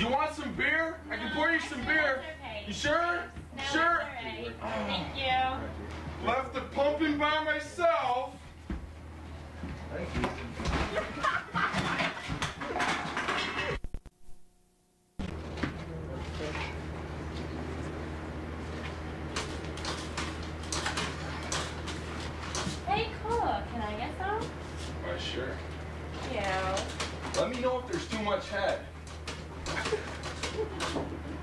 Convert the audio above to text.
you want some beer? I can pour you some beer. Okay. You sure? No, Sure? Right. Thank you. Left the pumping by myself. Thank you. Hey, cool. Can I get some? Why, sure. Thank you. Let me know if there's too much head.